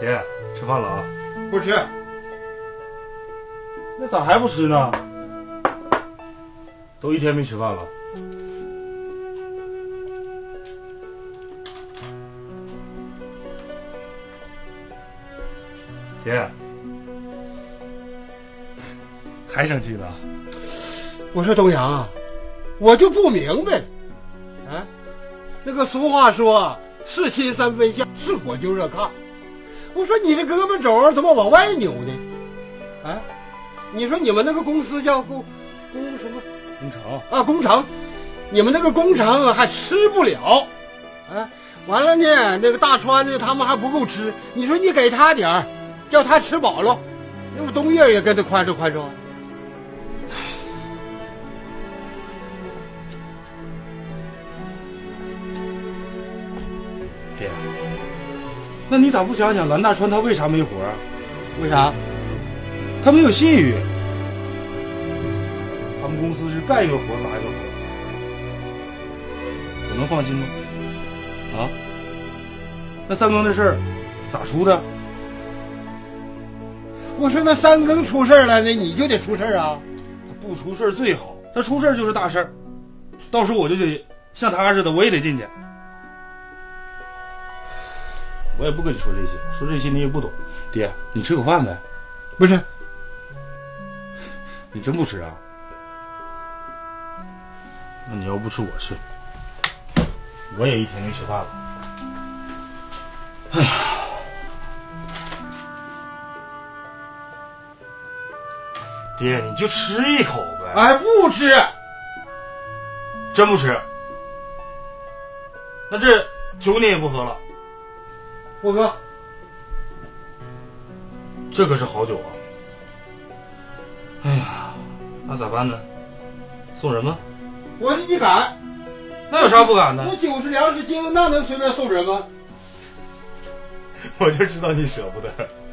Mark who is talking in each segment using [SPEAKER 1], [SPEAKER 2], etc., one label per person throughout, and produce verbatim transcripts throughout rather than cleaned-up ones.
[SPEAKER 1] 爹，吃饭了啊？
[SPEAKER 2] 不吃。
[SPEAKER 1] 那咋还不吃呢？都一天没吃饭了。爹，还生气呢？
[SPEAKER 2] 我说东阳啊，我就不明白了，啊，那个俗话说是亲三分像，是火就热炕。我说你这胳膊肘怎么往外扭呢？啊，你说你们那个公司叫工工什么？
[SPEAKER 1] 工程
[SPEAKER 2] 啊，工程，你们那个工程还吃不了，啊，完了呢，那个大川呢，他们还不够吃。你说你给他点儿，叫他吃饱了，那么东岳也跟他宽恕宽恕。
[SPEAKER 1] 爹，那你咋不想想蓝大川他为啥没活啊？
[SPEAKER 2] 为啥？
[SPEAKER 1] 他没有信誉。他们公司是干一个活砸一个活，我能放心吗？啊？那三更的事儿咋出的？
[SPEAKER 2] 我说那三更出事了，那你就得出事啊！
[SPEAKER 1] 他不出事最好，他出事就是大事儿，到时候我就得像他似的，我也得进去。我也不跟你说这些，说这些你也不懂。爹，你吃口饭呗？
[SPEAKER 2] 不是，
[SPEAKER 1] 你真不吃啊？那你要不吃我吃，我也一天没吃饭了。哎呀，爹，你就吃一口呗。
[SPEAKER 2] 哎，不吃，
[SPEAKER 1] 真不吃。那这酒你也不喝了？
[SPEAKER 2] 不喝。
[SPEAKER 1] 这可是好酒啊！哎呀，那咋办呢？送人吗？
[SPEAKER 2] 我说你敢？
[SPEAKER 1] 那有啥不敢的？
[SPEAKER 2] 那酒是粮食精，那能随便送人吗？
[SPEAKER 1] 我就知道你舍不得。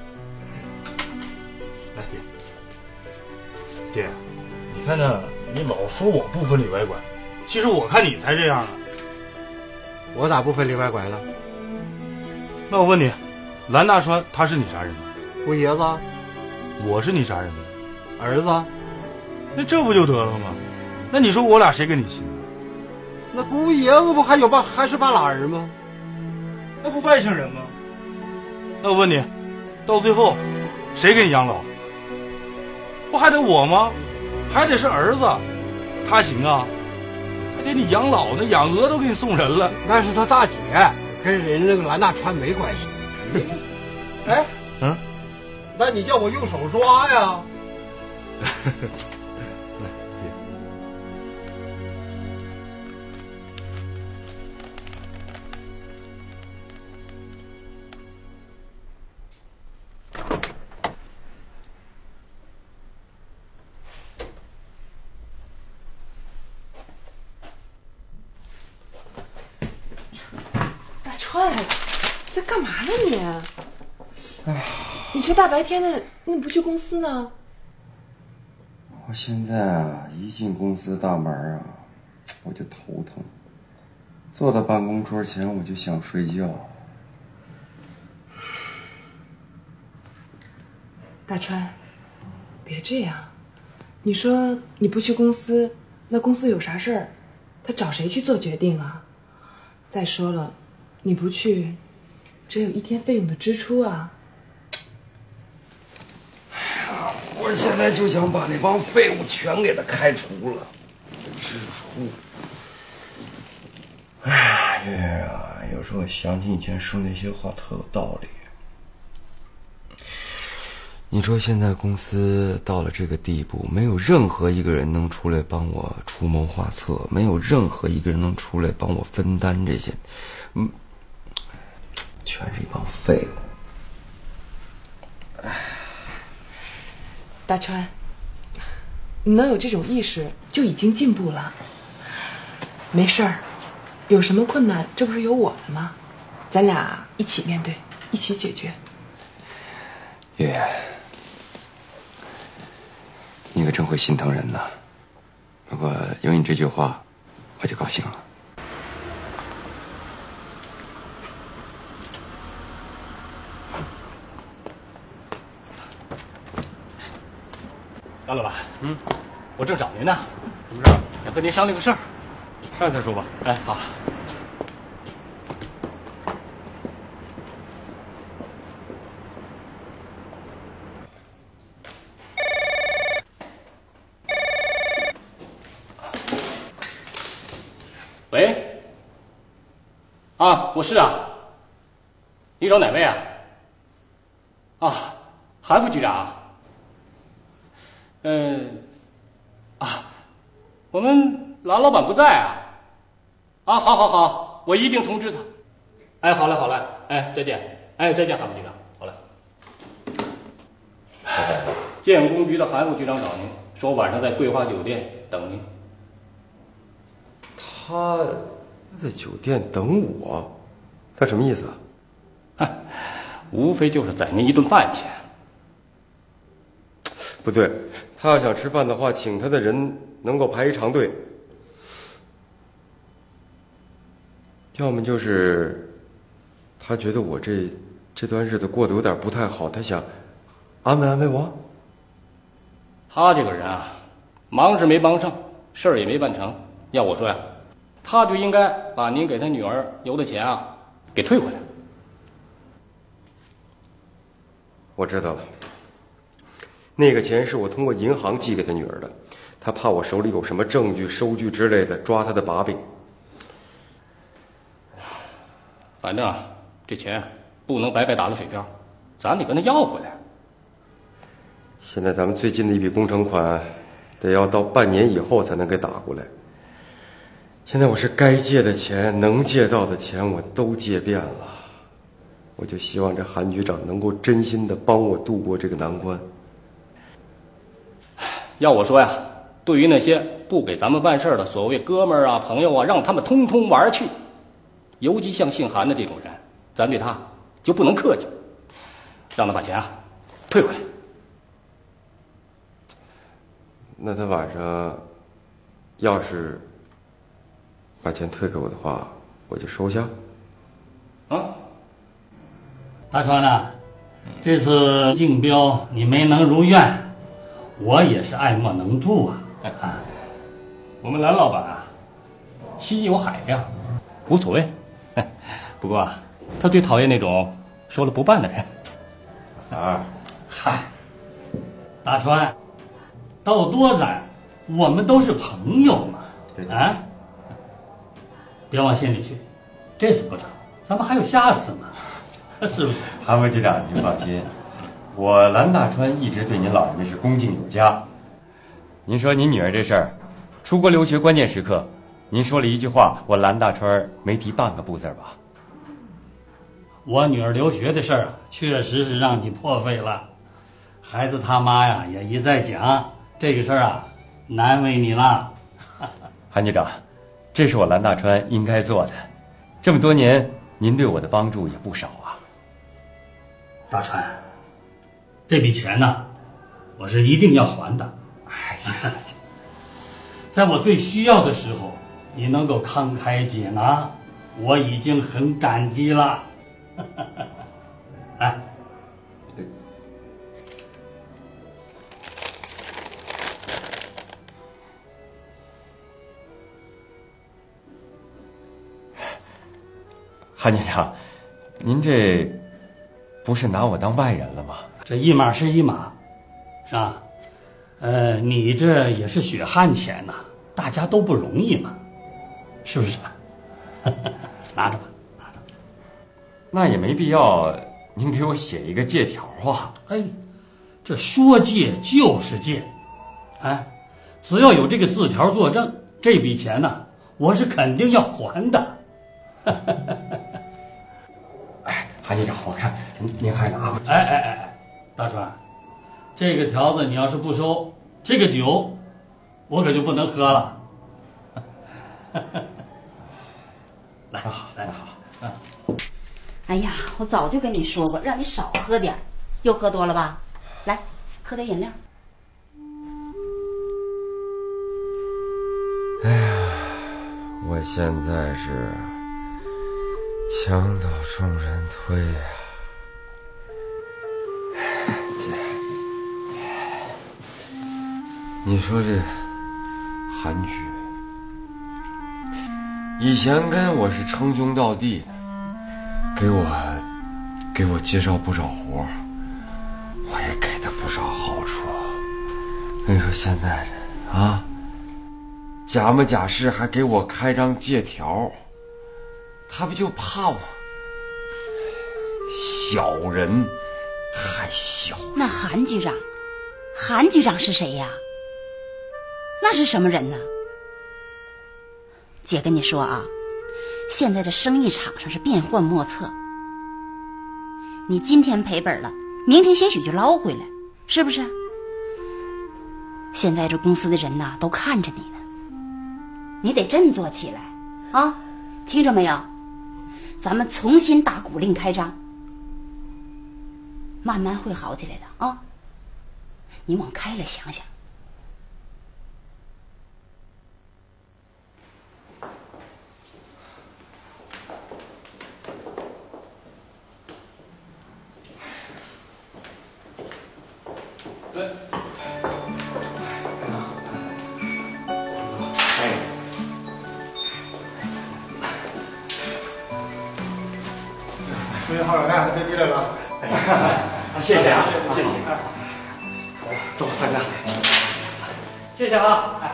[SPEAKER 1] 哎，爹，爹，你看呢？你老说我不分里外拐，其实我看你才这样呢。
[SPEAKER 2] 我咋不分里外拐了？
[SPEAKER 1] 那我问你，蓝大川他是你啥人呢？
[SPEAKER 2] 姑爷子。
[SPEAKER 1] 我是你啥人呢？
[SPEAKER 2] 儿子。
[SPEAKER 1] 那这不就得了吗？那你说我俩谁跟你亲？
[SPEAKER 2] 那姑爷子不还有半还是半拉人吗？
[SPEAKER 1] 那不外姓人吗？那我问你，到最后谁给你养老？不还得我吗？还得是儿子，他行啊？还得你养老呢，养鹅都给你送人了。
[SPEAKER 2] 那是他大姐，跟人那个蓝大川没关系。哎，
[SPEAKER 1] 嗯，
[SPEAKER 2] 那你叫我用手抓呀？
[SPEAKER 3] 川，在干嘛呢你？哎，你这大白天的，你不去公司呢？
[SPEAKER 4] 我现在啊，一进公司大门啊，我就头疼，坐到办公桌前我就想睡觉。
[SPEAKER 3] 大川，别这样，你说你不去公司，那公司有啥事儿，他找谁去做决定啊？再说了，你不去，只有一天费用的支出啊。
[SPEAKER 4] 哎呀，我现在就想把那帮废物全给他开除了，支出。哎，月月啊，有时候想起以前说那些话特有道理。你说现在公司到了这个地步，没有任何一个人能出来帮我出谋划策，没有任何一个人能出来帮我分担这些，嗯，全是一帮废物。哎，
[SPEAKER 3] 大川，你能有这种意识就已经进步了。没事儿，有什么困难这不是有我的吗？咱俩一起面对，一起解决。
[SPEAKER 4] 月月，你可真会心疼人呐！不过有你这句话，我就高兴了。
[SPEAKER 5] 张老板，
[SPEAKER 4] 嗯，
[SPEAKER 5] 我正找您呢。
[SPEAKER 4] 什么事？
[SPEAKER 5] 想跟您商量个事儿。
[SPEAKER 4] 上再说吧。
[SPEAKER 5] 哎，好。喂，啊，我是啊，你找哪位啊？啊，韩副局长。嗯，啊，我们蓝老板不在啊。啊，好好好，我一定通知他。哎，好嘞好嘞，哎，再见，哎，再见，韩副局长，好嘞。建工局的韩副局长找您，说晚上在桂花酒店等您。
[SPEAKER 4] 他在酒店等我，他什么意思啊？
[SPEAKER 5] 无非就是宰您一顿饭钱。
[SPEAKER 4] 不对，他要想吃饭的话，请他的人能够排一长队，要么就是他觉得我这这段日子过得有点不太好，他想安慰安慰我。
[SPEAKER 5] 他这个人啊，忙是没帮上，事儿也没办成。要我说呀，他就应该把您给他女儿邮的钱啊给退回来。
[SPEAKER 4] 我知道了，那个钱是我通过银行寄给他女儿的，他怕我手里有什么证据、收据之类的，抓他的把柄。
[SPEAKER 5] 反正啊，这钱不能白白打了水漂，咱得跟他要回来。
[SPEAKER 4] 现在咱们最近的一笔工程款，得要到半年以后才能给打过来。现在我是该借的钱，能借到的钱我都借遍了，我就希望这韩局长能够真心的帮我度过这个难关。
[SPEAKER 5] 要我说呀，对于那些不给咱们办事的所谓哥们儿啊、朋友啊，让他们通通玩去。尤其像姓韩的这种人，咱对他就不能客气，让他把钱啊退回来。
[SPEAKER 4] 那他晚上要是把钱退给我的话，我就收下。
[SPEAKER 5] 啊，
[SPEAKER 6] 大川啊，这次竞标你没能如愿，我也是爱莫能助啊。
[SPEAKER 5] 啊，我们蓝老板啊，心有海量，无所谓。不过啊，他最讨厌那种说了不办的人。
[SPEAKER 4] 三儿，
[SPEAKER 6] 嗨，大川，到多咱我们都是朋友嘛，
[SPEAKER 4] 对
[SPEAKER 6] 啊，别往心里去，这次不成，咱们还有下次嘛，是不是？
[SPEAKER 7] 韩副局长，您放心，我蓝大川一直对您老人家是恭敬有加。您说您女儿这事儿，出国留学关键时刻，您说了一句话，我蓝大川没提半个不字吧？
[SPEAKER 6] 我女儿留学的事儿啊，确实是让你破费了。孩子他妈呀也一再讲这个事儿啊，难为你了。
[SPEAKER 7] 韩局长，这是我蓝大川应该做的。这么多年，您对我的帮助也不少啊。
[SPEAKER 6] 大川，这笔钱呢，我是一定要还的。
[SPEAKER 7] 哎
[SPEAKER 6] 呀，在我最需要的时候，你能够慷慨解囊，我已经很感激了。来，
[SPEAKER 7] 韩局长，您这不是拿我当外人了吗？
[SPEAKER 6] 这一码是一码，是吧？呃，你这也是血汗钱呐，大家都不容易嘛，是不是？拿着吧。
[SPEAKER 7] 那也没必要您给我写一个借条啊。
[SPEAKER 6] 哎，这说借就是借，哎，只要有这个字条作证，这笔钱呢，我是肯定要还的。
[SPEAKER 7] 哎，韩局长，我看您您还拿回去。
[SPEAKER 6] 哎哎哎哎，大川，这个条子你要是不收，这个酒我可就不能喝了。来，好，来好，嗯。
[SPEAKER 8] 哎呀，我早就跟你说过，让你少喝点，又喝多了吧？来，喝点饮料。
[SPEAKER 4] 哎呀，我现在是墙倒众人推呀、啊。 你说这韩局，以前跟我是称兄道弟的，给我给我介绍不少活，我也给他不少好处。那你说现在这啊，假模假式还给我开张借条，他不就怕我小人太小？
[SPEAKER 8] 那韩局长，韩局长是谁呀？那是什么人呢？姐跟你说啊，现在这生意场上是变幻莫测，你今天赔本了，明天些许就捞回来，是不是？现在这公司的人呐，都看着你呢，你得振作起来啊！听着没有？咱们重新打鼓令开张，慢慢会好起来的啊！你往开了想想。
[SPEAKER 2] 所以好好干，别急了哥。
[SPEAKER 6] 谢谢啊，谢谢。
[SPEAKER 2] 走，三哥。
[SPEAKER 6] 谢谢啊。哎，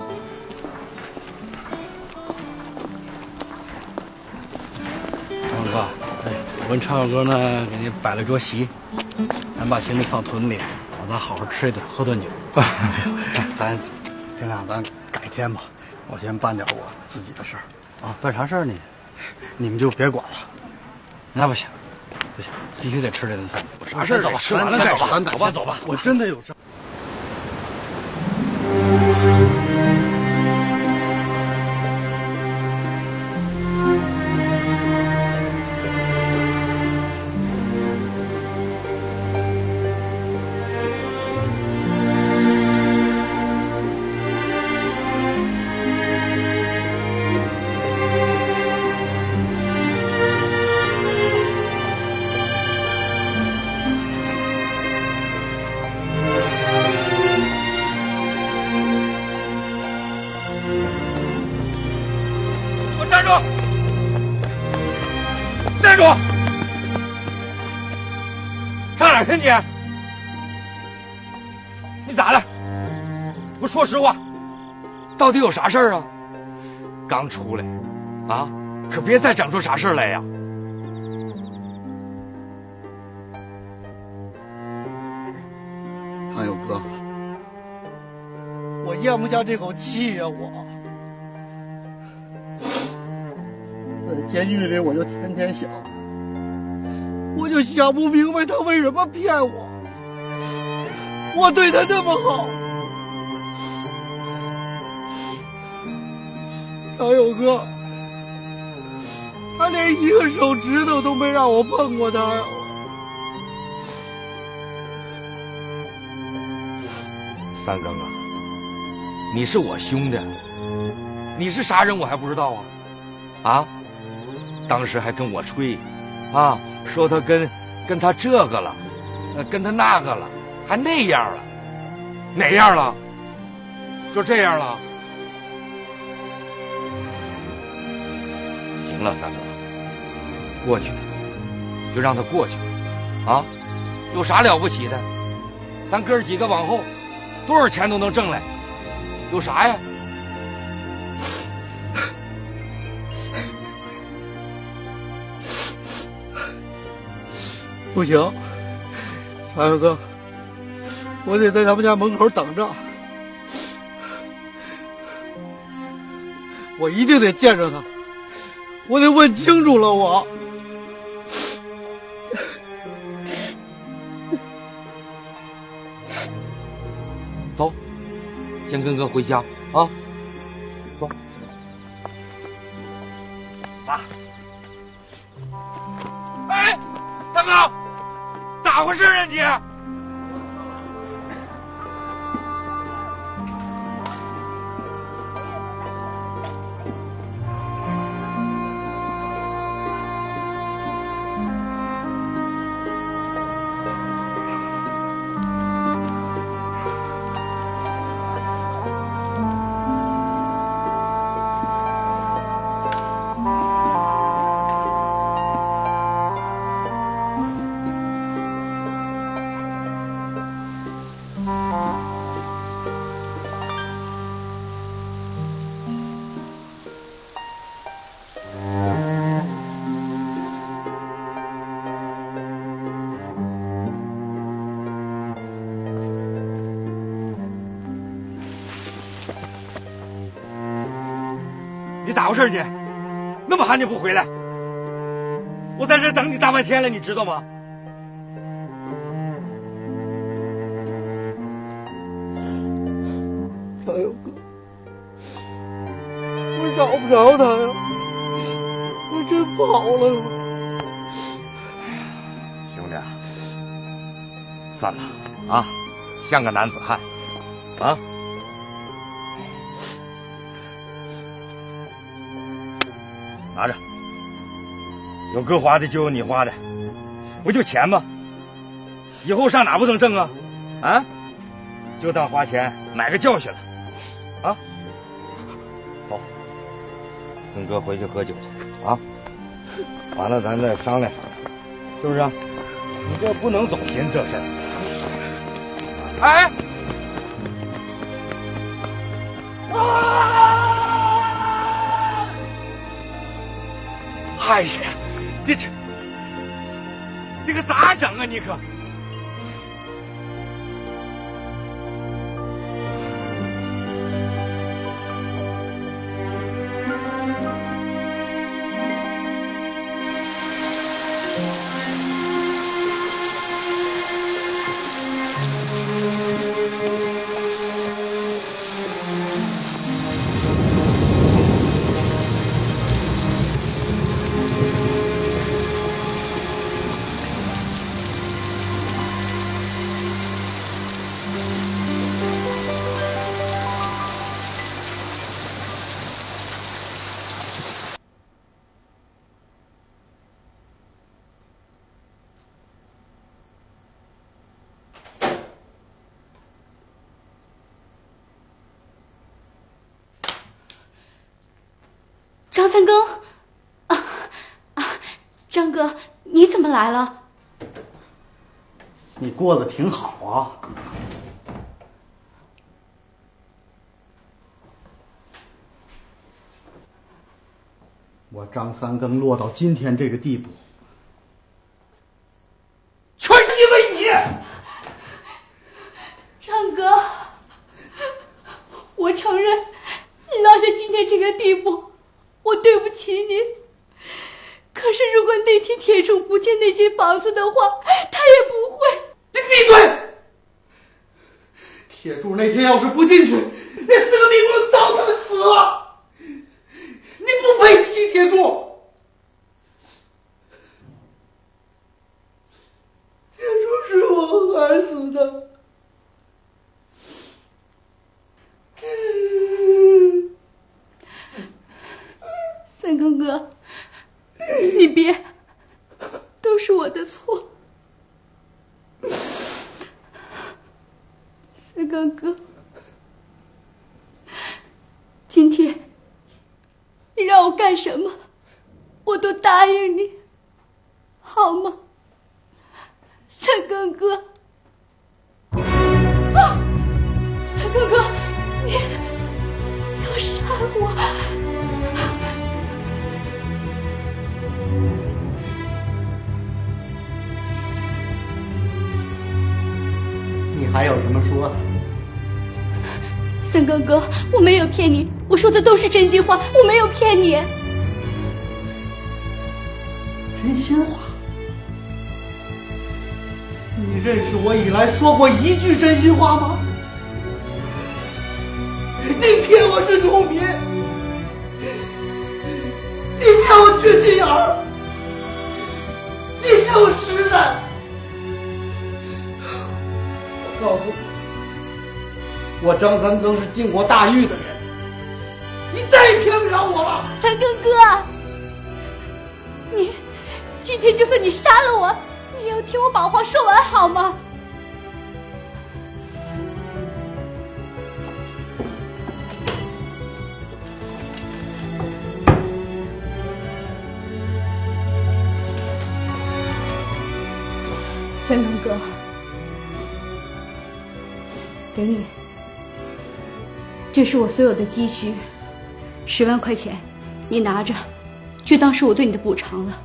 [SPEAKER 9] 长哥，哎，我跟长哥呢给你摆了桌席，咱把行李放屯里，让咱好好吃一顿，喝顿酒。咱天亮，咱改天吧。我先办点我自己的事儿啊。办啥事儿呢？你们就别管了。那不行，不行，必须得吃这顿饭。啥事儿？走吧，吃完了再说。走吧，走吧，我真的有事。
[SPEAKER 1] 你你咋了？我说实话，到底有啥事儿啊？刚出来啊，可别再整出啥事来呀！
[SPEAKER 9] 唐友哥，我咽不下这口气呀、啊！我在监狱里，我就天天想。我就想不明白他为什么骗我，我对他那么好。唐友哥，他连一个手指头都没让我碰过他呀。
[SPEAKER 1] 三更啊，你是我兄弟，你是啥人我还不知道啊？啊，当时还跟我吹啊，说他跟跟他这个了，呃，跟他那个了，还那样了，哪样了？就这样了。行了，三哥，过去了，就让他过去了，啊，有啥了不起的？咱哥几个往后多少钱都能挣来，有啥呀？
[SPEAKER 9] 不行，长友哥，我得在他们家门口等着，我一定得见着他，我得问清楚了我。
[SPEAKER 1] 走，先跟哥回家啊，走。爸，哎，大哥。咋回事啊你？
[SPEAKER 9] 咋回事呢？那么晚你不回来？我在这等你大半天了，你知道吗？
[SPEAKER 2] 长友哥，我找不着他呀，我真跑了。
[SPEAKER 9] 兄弟，算了啊，像个男子汉啊。拿着，有哥花的就有你花的，不就钱吗？以后上哪不能挣啊？啊，就当花钱买个教训了，啊！走，跟哥回去喝酒去啊！完了咱再商量商量，是不是？你这不能走心这事儿。哎！啊！哎呀，你这，你可咋整啊？你可！
[SPEAKER 8] 张三更，啊啊，张哥，你怎么来了？
[SPEAKER 10] 你过得挺好啊。我张三更落到今天这个地步，全是因为你。
[SPEAKER 8] 张哥，我承认你落下今天这个地步。我对不起你，可是如果那天铁柱不见那间房子的话，他也不会。
[SPEAKER 10] 你闭嘴！铁柱那天要是不进去，那四个迷宫早他们死了。你不配提铁柱。铁柱是我害死的。
[SPEAKER 8] 三更哥，你别，都是我的错。三更哥，今天你让我干什么，我都答应你，好吗？三更哥，啊，三更哥，你要杀我！
[SPEAKER 10] 你还有什么说的？
[SPEAKER 8] 三哥哥，我没有骗你，我说的都是真心话，我没有骗你。
[SPEAKER 10] 真心话？你认识我以来说过一句真心话吗？你骗我是农民，你骗我缺心眼儿，你是我实在。告诉你，我张三更是进过大狱的人，你再也骗不了我了。
[SPEAKER 8] 三更哥，你今天就算你杀了我，你也要听我把话说完好吗？三更哥，给你，这是我所有的积蓄，十万块钱，你拿着，就当是我对你的补偿了。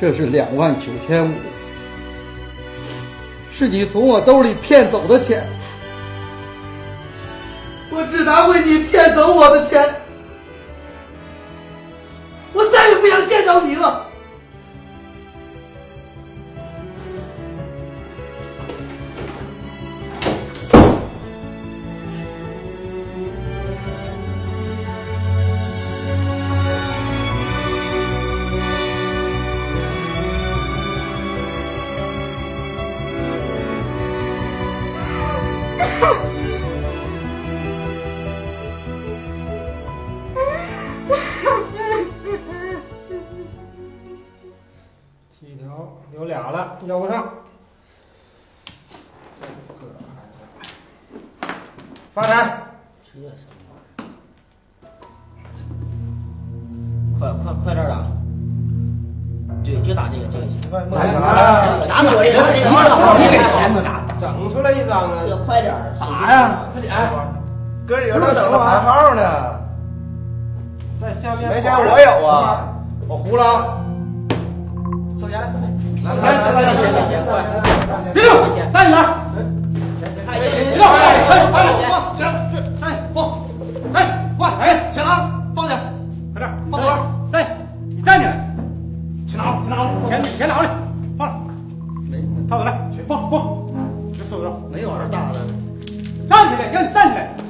[SPEAKER 10] 这是两万九千五，是你从我兜里骗走的钱。我只拿回你骗走我的钱，我再也不想见到你了。
[SPEAKER 11] 七条有俩了，要不上。发财！
[SPEAKER 12] 这什么？快快快点打！对，就打这个这个行。
[SPEAKER 11] 干啥呀？
[SPEAKER 12] 打我这个这个，
[SPEAKER 11] 你给钱子打，整出来一张啊！
[SPEAKER 12] 这快点
[SPEAKER 11] 打呀！快点！哥几个都等着排号呢。在下面。没钱我有啊，我胡了。
[SPEAKER 12] 收钱，收钱。
[SPEAKER 11] 来来来来，
[SPEAKER 12] 行行行，快！
[SPEAKER 11] 别动，站起来！
[SPEAKER 12] 哎，
[SPEAKER 11] 别动！哎哎哎，行，哎，不，哎，快，哎，钱囊放下，快点，放走，站，你站起来。钱囊，钱囊，钱钱囊里，放了，
[SPEAKER 10] 没，
[SPEAKER 11] 套回来，去放放，别收着，
[SPEAKER 10] 没有二大的。
[SPEAKER 11] 站起来，让你站起来，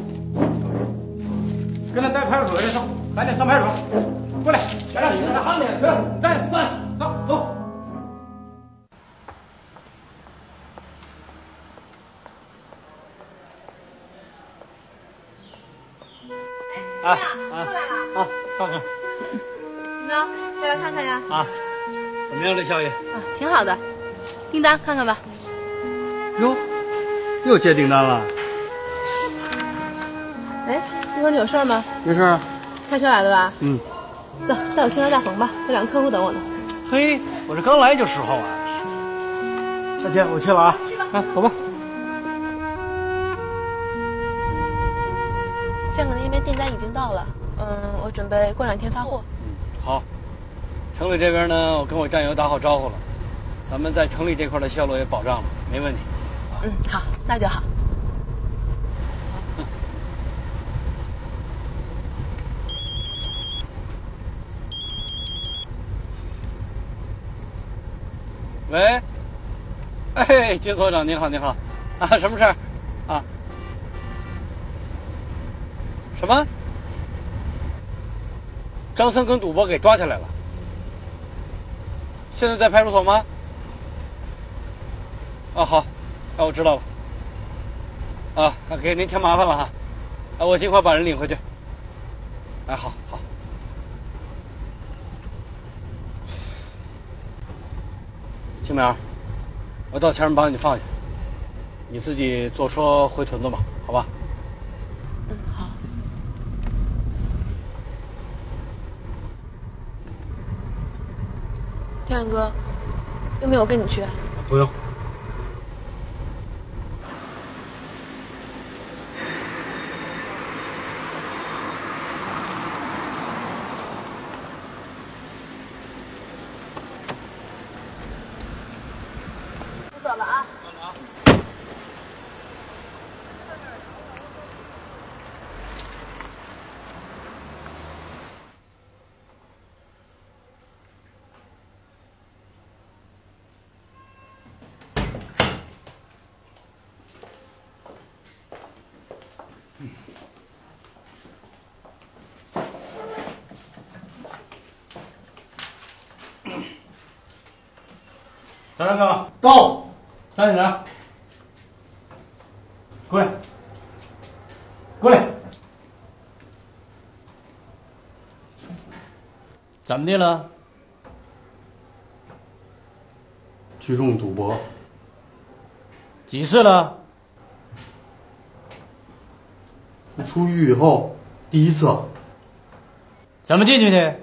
[SPEAKER 11] 跟他带派出所去上，赶紧上派出所，过来，钱让你跟他看去，去，你站，站，走走。
[SPEAKER 6] 啊啊过来了啊！看看，
[SPEAKER 13] 叮当，过来看看呀！
[SPEAKER 6] 啊，怎么样这效益？
[SPEAKER 13] 啊，挺好的。叮当，看看吧。
[SPEAKER 6] 哟，又接订单了。
[SPEAKER 13] 哎，一会儿你有事吗？
[SPEAKER 6] 没事。
[SPEAKER 13] 开车来的吧？
[SPEAKER 6] 嗯。
[SPEAKER 13] 走，带我去趟大棚吧，这两个客户等我呢。
[SPEAKER 6] 嘿，我这刚来就时候啊。大姐，我去了啊。
[SPEAKER 13] 去吧。
[SPEAKER 6] 啊，走吧。
[SPEAKER 13] 县城那边订单已经到了，嗯，我准备过两天发货。
[SPEAKER 6] 嗯，好。城里这边呢，我跟我战友打好招呼了，咱们在城里这块的销路也保障了，没问题。
[SPEAKER 13] 嗯，好，那就好。
[SPEAKER 6] 喂，哎，金所长您好，您好，啊，什么事儿？啊？什么？张森跟赌博给抓起来了，现在在派出所吗？啊，好，啊，我知道了。啊，给您添麻烦了哈，啊，我尽快把人领回去。哎，好好。青苗，我到前面把你放下，你自己坐车回屯子吧，好吧？
[SPEAKER 13] 嗯，好。天亮哥，用不用我跟你去？
[SPEAKER 6] 不用。
[SPEAKER 13] 我走了啊。
[SPEAKER 11] 张大哥，
[SPEAKER 10] 到，
[SPEAKER 11] 站起来，过来，过来，怎么的了？
[SPEAKER 10] 聚众赌博，
[SPEAKER 11] 几次了？
[SPEAKER 10] 出狱以后第一次。
[SPEAKER 11] 怎么进去的？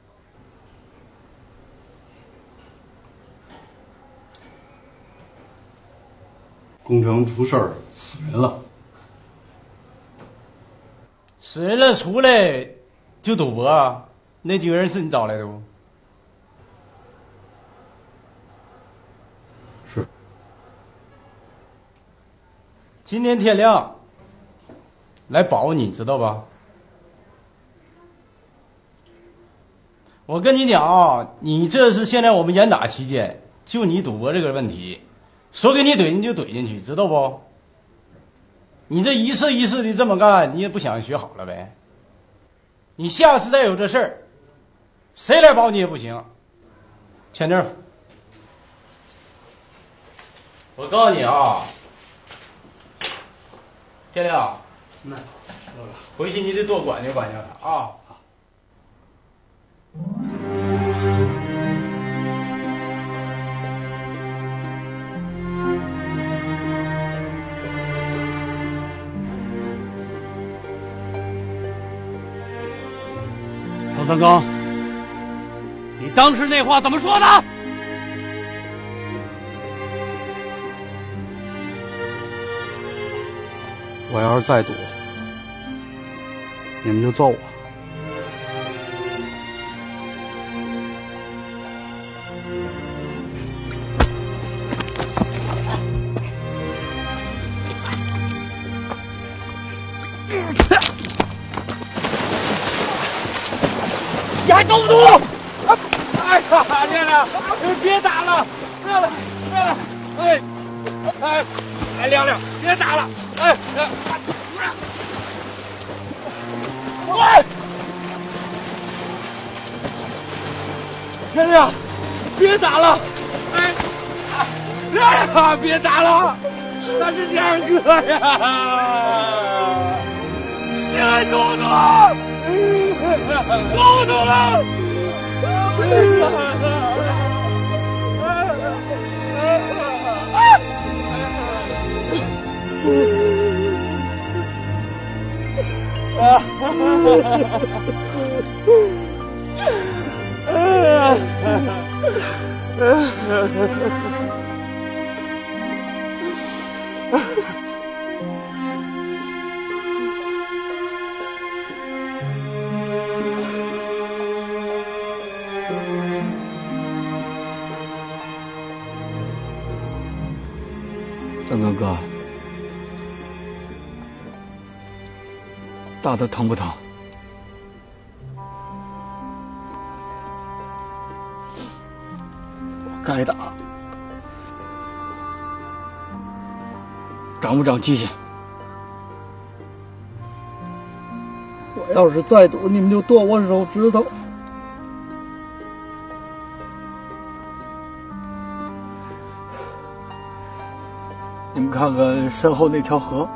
[SPEAKER 10] 工程出事儿，死人了。
[SPEAKER 11] 死人了出来就赌博，那几个人是你找来的不？ 今天天亮来保你，知道吧？我跟你讲啊，你这是现在我们严打期间，就你赌博这个问题，说给你怼你就怼进去，知道不？你这一次一次的这么干，你也不想学好了呗？你下次再有这事儿，谁来保你也不行。签证。我告诉你啊，天亮，
[SPEAKER 6] 那
[SPEAKER 11] 回去你得多管究管究他啊。
[SPEAKER 6] 曹三刚，你当时那话怎么说的？
[SPEAKER 9] 我要是再赌，你们就揍我。
[SPEAKER 14] 你还赌不赌？哎呀，亮亮，别打了，亮亮，亮亮，哎，哎，哎，亮亮，别打了，哎，哎，喂，亮亮，别打了，哎，亮亮，别打了，那是亮哥呀，你还赌不赌？够住了！
[SPEAKER 9] 三哥哥，打的疼不疼？
[SPEAKER 10] 我该打。
[SPEAKER 9] 长不长记性？
[SPEAKER 10] 我要是再赌，你们就剁我手指头。
[SPEAKER 9] 你们看看身后那条河，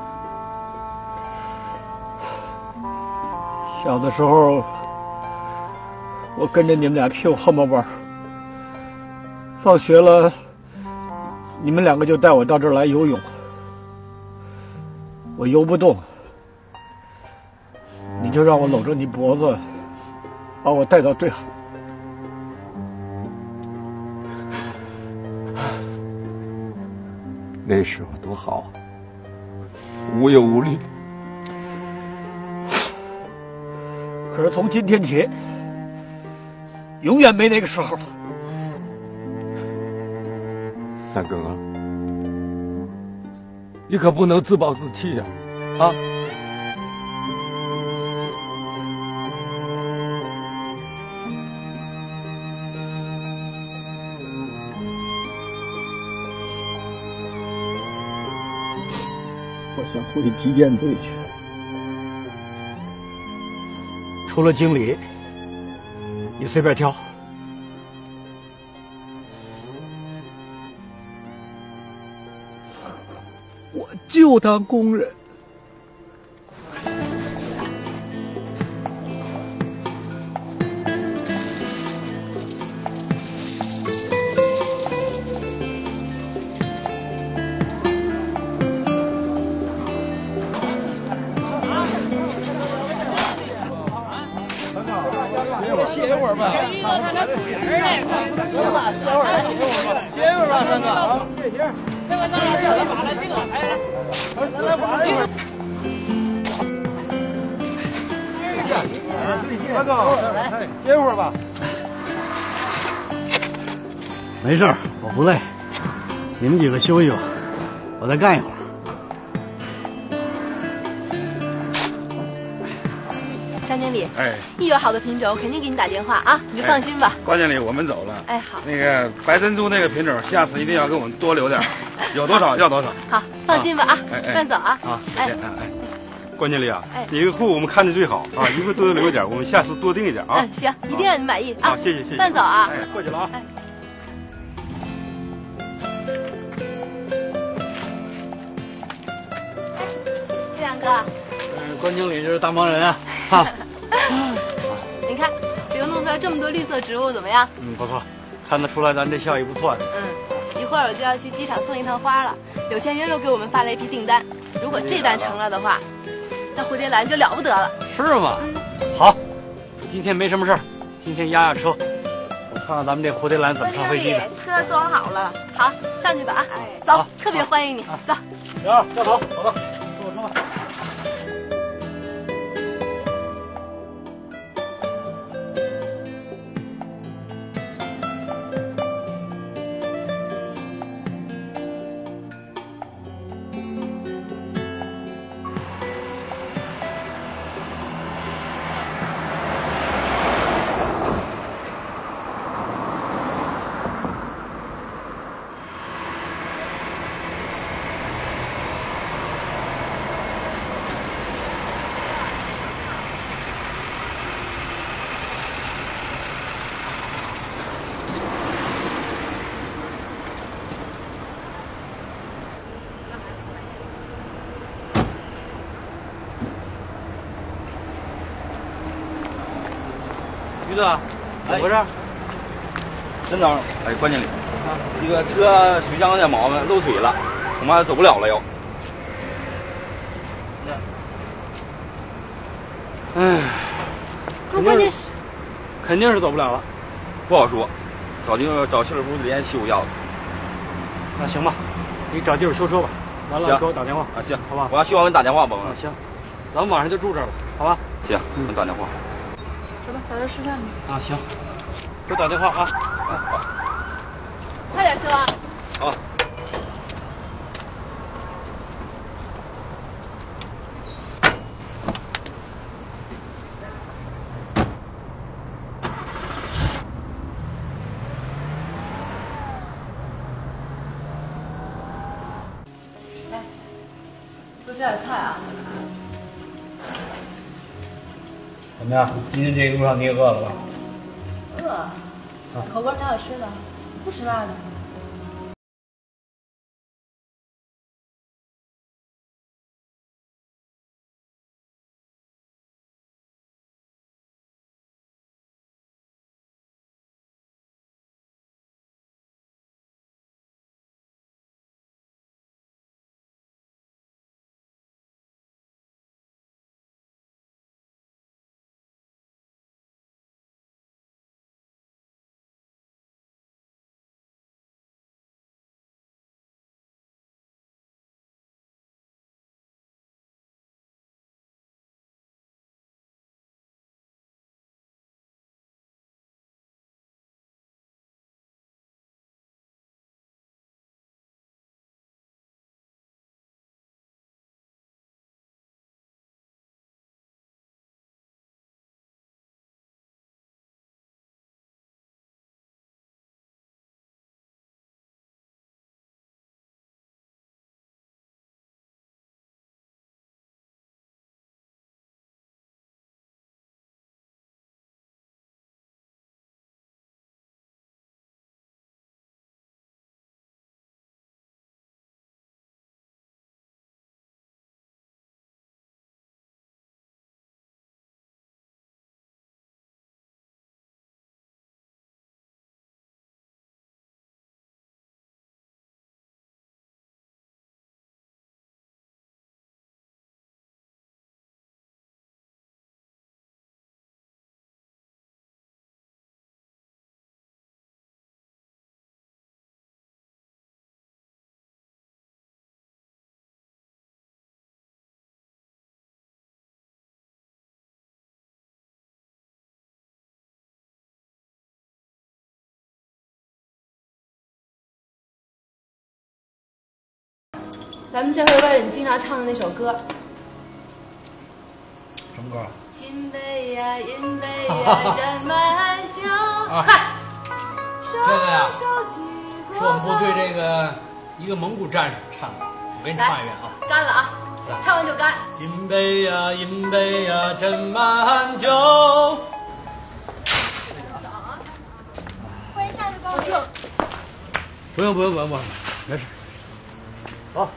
[SPEAKER 9] 小的时候我跟着你们俩屁股后面玩，放学了你们两个就带我到这儿来游泳，我游不动，你就让我搂着你脖子把我带到对海。
[SPEAKER 15] 那时候多好啊，无忧无虑。
[SPEAKER 9] 可是从今天起，永远没那个时候了。
[SPEAKER 15] 三哥啊，你可不能自暴自弃呀！啊！
[SPEAKER 10] 我想回击剑队去。
[SPEAKER 9] 除了经理，你随便挑。
[SPEAKER 10] 我就当工人。
[SPEAKER 14] 歇一会儿吧。歇一会儿吧，歇一会儿吧，三哥啊。这个咱俩这里把了这个，哎，来来玩一会儿。
[SPEAKER 2] 三哥，来歇一会儿吧。
[SPEAKER 10] 没事儿，我不累，你们几个休息吧，我再干一会儿。
[SPEAKER 16] 哎，
[SPEAKER 13] 一有好的品种，肯定给你打电话啊，你就放心吧。
[SPEAKER 16] 关经理，我们走了。
[SPEAKER 13] 哎，好。
[SPEAKER 16] 那个白珍珠那个品种，下次一定要给我们多留点，有多少要多少。
[SPEAKER 13] 好，放心吧啊，
[SPEAKER 16] 哎哎，
[SPEAKER 13] 慢走啊。
[SPEAKER 16] 啊，
[SPEAKER 13] 哎
[SPEAKER 16] 哎哎，
[SPEAKER 1] 关经理啊，
[SPEAKER 13] 哎，
[SPEAKER 1] 你这个货我们看的最好啊，一会多留一点，我们下次多订一点啊。
[SPEAKER 13] 嗯，行，一定让你满意啊。
[SPEAKER 1] 好，谢谢谢谢。
[SPEAKER 13] 慢走啊。
[SPEAKER 1] 哎，过去了啊。
[SPEAKER 13] 哎。这两个。
[SPEAKER 9] 嗯，关经理就是大忙人啊。哈。
[SPEAKER 13] 你看，这又弄出来这么多绿色植物，怎么样？
[SPEAKER 9] 嗯，不错，看得出来咱这效益不错。
[SPEAKER 13] 嗯，一会儿我就要去机场送一趟花了，有钱人又给我们发了一批订单，如果这单成了的话，那蝴蝶兰就了不得了。
[SPEAKER 9] 是吗？嗯。好，今天没什么事儿，今天压压车，我看看咱们这蝴蝶兰怎么上飞机的。
[SPEAKER 13] 车装好了，好，上去吧啊！哎，走，特别欢迎你，走。
[SPEAKER 9] 行，掉头，走了，坐我车吧。
[SPEAKER 17] 于子，怎么回事？
[SPEAKER 15] 真早，哎，关经理，这个车水箱的毛病漏水了，恐怕走不了了又。
[SPEAKER 9] 唉，
[SPEAKER 13] 不关键是，
[SPEAKER 9] 肯定是走不了了，
[SPEAKER 15] 不好说，找地方找修理部联系修一下子。
[SPEAKER 9] 那行吧，你找地方修车吧，完了给我打电话
[SPEAKER 15] 啊，行，
[SPEAKER 9] 好吧？
[SPEAKER 15] 我让修完给你打电话吧。
[SPEAKER 9] 啊，行，咱们晚上就住这儿了，好吧？
[SPEAKER 15] 行，我给你打电话。
[SPEAKER 13] 走吧，早点吃饭吧。
[SPEAKER 9] 啊，行，给我打电话啊。
[SPEAKER 15] 啊，好。
[SPEAKER 13] 快点修啊。
[SPEAKER 15] 好。
[SPEAKER 13] 来，多吃点菜啊。
[SPEAKER 9] 怎么样？今天这一路上你也饿了吧？
[SPEAKER 13] 饿。火锅挺好吃的，不吃辣的。咱们这回为了你经常唱的那首歌。
[SPEAKER 9] 什么歌？
[SPEAKER 8] 金杯呀，银杯呀，斟满酒。
[SPEAKER 9] 啊，这个呀，是我们部队这个一个蒙古战士唱的，我给你唱一遍啊。
[SPEAKER 8] 干了啊！唱完就干。
[SPEAKER 9] 金杯呀，银杯呀，斟满酒。不用不用不用不用，没事。好。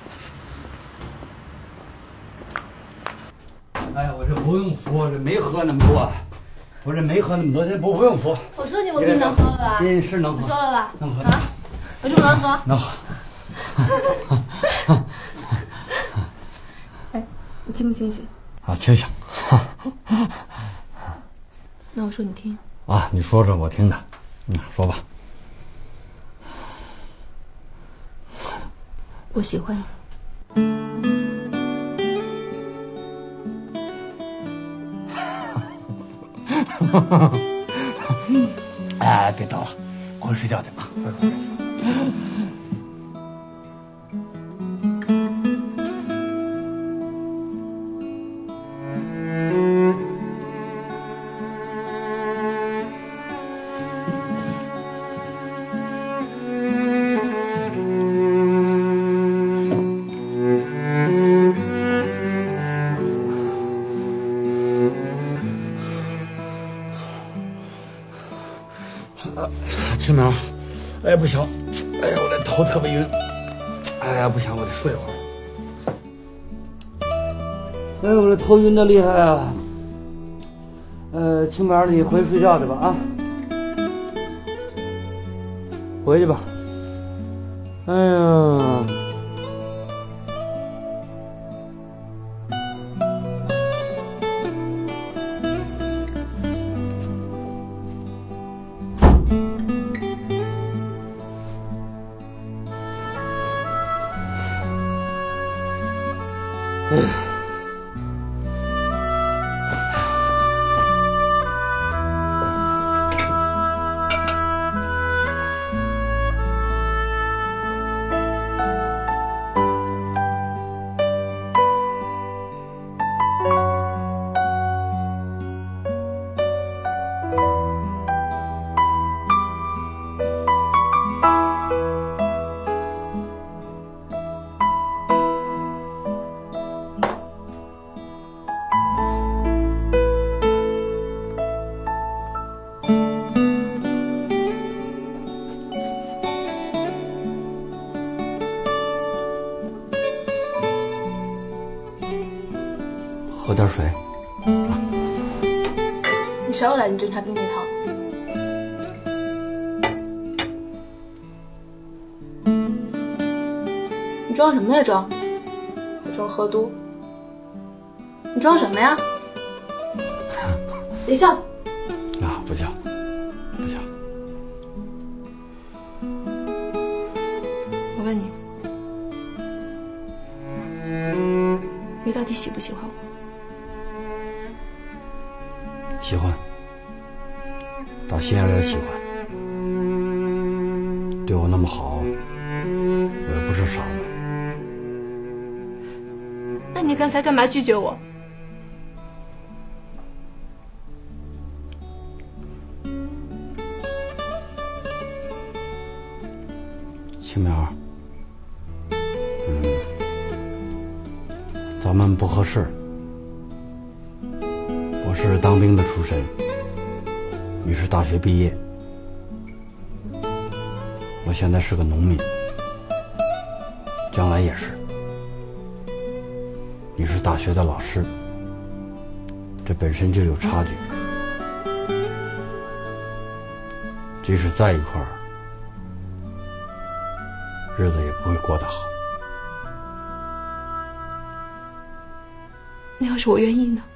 [SPEAKER 9] 哎呀，我这不用扶，这没喝那么多，我这没喝那么多，这不不用扶。
[SPEAKER 8] 我说你我比你能喝了吧？
[SPEAKER 9] 你是能喝。
[SPEAKER 8] 我说了吧？
[SPEAKER 9] 能喝。
[SPEAKER 8] 啊？我这么能喝？
[SPEAKER 9] 能喝。
[SPEAKER 8] 哎，你清不清醒？
[SPEAKER 9] 啊，清醒。
[SPEAKER 8] 那我说你听。
[SPEAKER 9] 啊，你说说我听着。嗯，说吧。
[SPEAKER 8] 我喜欢你。
[SPEAKER 9] 哎，别叨了，快睡觉去啊！快快睡觉。清明，哎不行，哎呀我这头特别晕，哎呀不行，我得睡会儿。哎我这头晕的厉害啊！呃，清明你回去睡觉去吧啊，回去吧。哎呀。喝点水。
[SPEAKER 8] 你少来，你侦察兵那套。你装什么呀装？还装喝多？你装什么呀？别笑。
[SPEAKER 9] 啊，不笑，不笑。
[SPEAKER 8] 我问你，你到底喜不喜欢我？
[SPEAKER 9] 喜欢，打心眼里喜欢。对我那么好，我也不是傻子。
[SPEAKER 8] 那你刚才干嘛拒绝我？
[SPEAKER 9] 青苗，嗯，咱们不合适。我是当兵的出身，你是大学毕业，我现在是个农民，将来也是。你是大学的老师，这本身就有差距。即使在一块儿，日子也不会过得好。
[SPEAKER 8] 那要是我愿意呢？